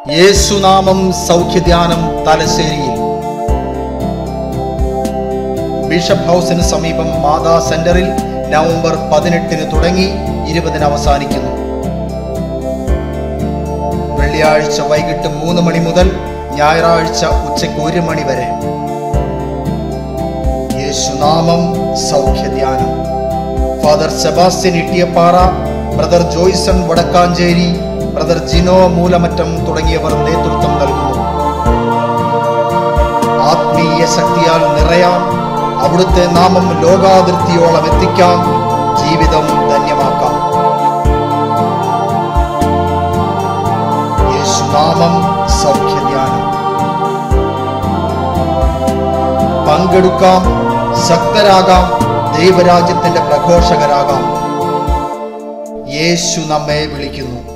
യേശുനാമം സൗഖ്യധ്യാനം തലശ്ശേരിയിൽ ബിഷപ്പ് ഹൗസിന് സമീപം മാതാ സെന്ററിൽ നവംബർ 18 തുടങ്ങി 20 അവസാനിക്കുന്നു. വെള്ളിയാഴ്ച വൈകിട്ട് 3 മണി മുതൽ ഞായറാഴ്ച ഉച്ചയ്ക്ക് 1 മണി വരെ. യേശുനാമം സൗഖ്യധ്യാനം. Father Sebastian Ittiyappara, brother Joyson Vadakkanchery, brother Jino Moolamattom തുടങ്ങിയവർ നേതൃത്വം നൽകുന്നു. ആത്മീയ ശക്തിയാൽ നിറയാം, അവിടുത്തെ നാമം ലോകാതിർത്തിയോളം എത്തിക്കാം, ജീവിതം ധന്യമാക്കാം. യേശുനാമം സൗഖ്യധ്യാനം. പങ്കെടുക്കാം, ശക്തരാകാം, ദൈവരാജ്യത്തിന്റെ പ്രഘോഷകരാകാം. യേശു നമ്മെ വിളിക്കുന്നു.